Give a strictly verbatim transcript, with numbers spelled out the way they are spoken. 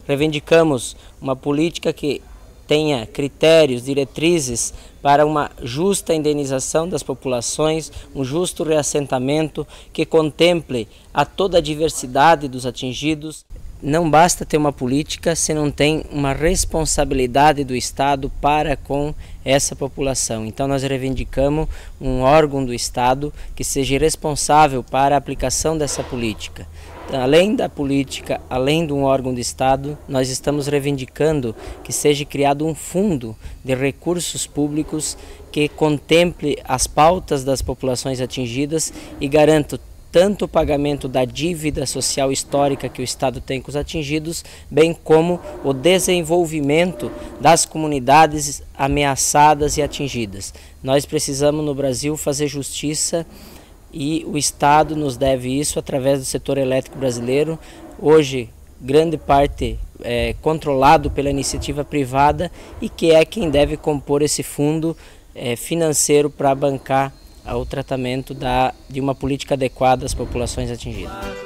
Reivindicamos uma política que tenha critérios, diretrizes para uma justa indenização das populações, um justo reassentamento que contemple a toda a diversidade dos atingidos. Não basta ter uma política se não tem uma responsabilidade do Estado para com essa população. Então nós reivindicamos um órgão do Estado que seja responsável para a aplicação dessa política. Então, além da política, além de um órgão do Estado, nós estamos reivindicando que seja criado um fundo de recursos públicos que contemple as pautas das populações atingidas e garanta tanto o pagamento da dívida social histórica que o Estado tem com os atingidos, bem como o desenvolvimento das comunidades ameaçadas e atingidas. Nós precisamos no Brasil fazer justiça e o Estado nos deve isso através do setor elétrico brasileiro, hoje grande parte é controlado pela iniciativa privada e que é quem deve compor esse fundo é, financeiro para bancar o tratamento da, de uma política adequada às populações atingidas.